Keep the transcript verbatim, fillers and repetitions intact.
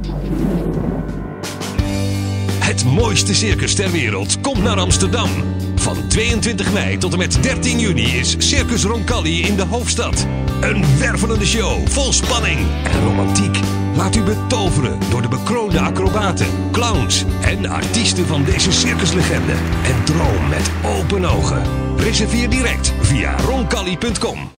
Het mooiste circus ter wereld komt naar Amsterdam. Van tweeëntwintig mei tot en met dertien juni is Circus Roncalli in de hoofdstad. Een wervelende show vol spanning en romantiek. Laat u betoveren door de bekroonde acrobaten, clowns en artiesten van deze circuslegende. En droom met open ogen. Reserveer direct via roncalli punt com.